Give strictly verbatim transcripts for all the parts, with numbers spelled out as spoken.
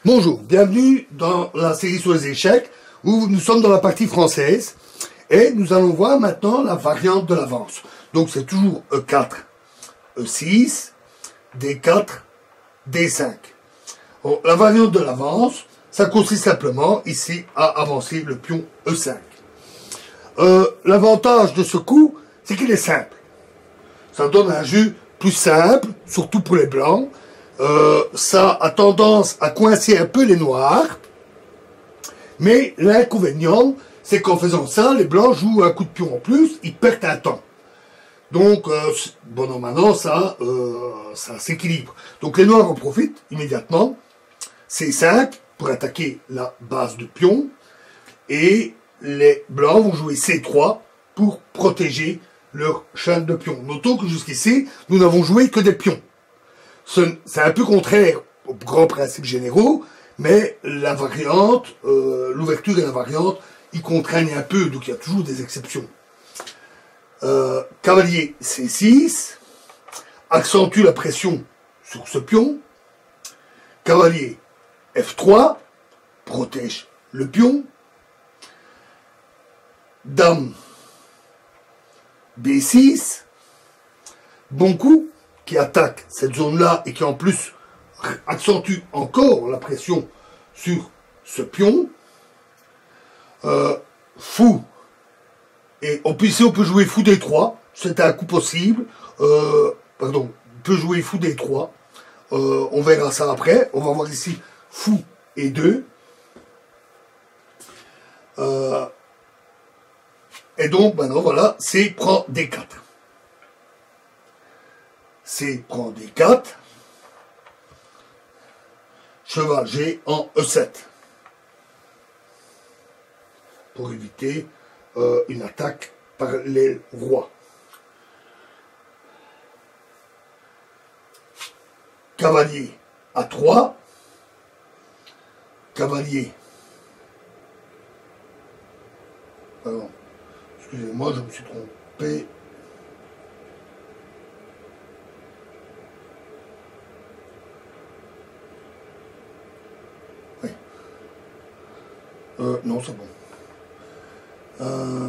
Bonjour, bienvenue dans la série sur les échecs, où nous sommes dans la partie française, et nous allons voir maintenant la variante de l'avance. Donc c'est toujours E quatre, E six, D quatre, D cinq. Bon, la variante de l'avance, ça consiste simplement ici à avancer le pion E cinq. Euh, L'avantage de ce coup, c'est qu'il est simple. Ça donne un jeu plus simple, surtout pour les blancs. Euh, ça a tendance à coincer un peu les noirs, mais l'inconvénient, c'est qu'en faisant ça, les blancs jouent un coup de pion en plus, ils perdent un temps. Donc, euh, bon, non, maintenant, ça, euh, ça s'équilibre. Donc, les noirs en profitent immédiatement. C cinq pour attaquer la base de pion, et les blancs vont jouer C trois pour protéger leur chaîne de pion. Notons que jusqu'ici, nous n'avons joué que des pions. C'est un peu contraire aux grands principes généraux, mais la variante, euh, l'ouverture et la variante, ils contraignent un peu, donc il y a toujours des exceptions. Euh, cavalier C six accentue la pression sur ce pion. Cavalier F trois protège le pion. Dame B six, bon coup, qui attaque cette zone-là et qui en plus accentue encore la pression sur ce pion. Euh, fou, et on peut, ici on peut jouer fou D trois, c'est un coup possible. Euh, pardon, on peut jouer fou D trois, euh, on verra ça après. On va voir ici fou et deux. Euh, et donc maintenant voilà, C prend D quatre. C prend D quatre, cheval G en E sept, pour éviter euh, une attaque par les rois. Cavalier A trois, cavalier, pardon, excusez-moi, je me suis trompé. Euh, non, c'est bon. Euh,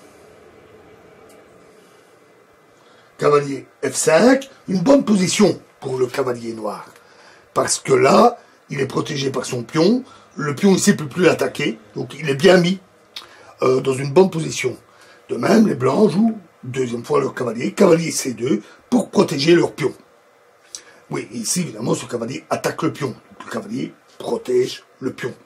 cavalier F cinq, une bonne position pour le cavalier noir. Parce que là, il est protégé par son pion. Le pion ici ne peut plus l'attaquer. Donc il est bien mis euh, dans une bonne position. De même, les blancs jouent deuxième fois leur cavalier. Cavalier C deux pour protéger leur pion. Oui, ici, évidemment, ce cavalier attaque le pion. Donc, le cavalier protège le pion.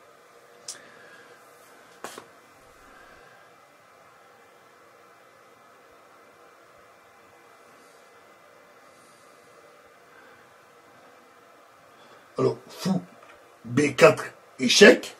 Alors, fou, B quatre, échec.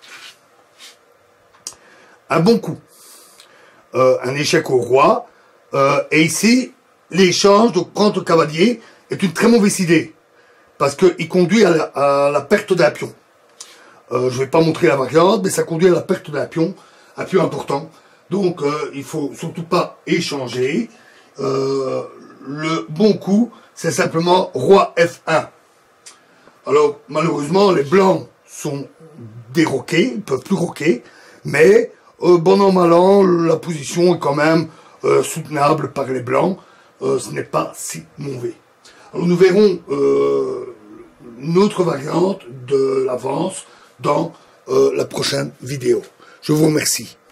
Un bon coup. Euh, un échec au roi. Euh, et ici, l'échange, donc prendre le cavalier, est une très mauvaise idée. Parce qu'il conduit à la, à la perte d'un pion. Euh, je ne vais pas montrer la variante, mais ça conduit à la perte d'un pion, un pion important. Donc, euh, il ne faut surtout pas échanger. Euh, le bon coup, c'est simplement roi F un. Alors, malheureusement, les blancs sont déroqués, ils ne peuvent plus roquer, mais, euh, bon an, mal an, la position est quand même euh, soutenable par les blancs, euh, ce n'est pas si mauvais. Alors, nous verrons euh, une autre variante de l'avance dans euh, la prochaine vidéo. Je vous remercie.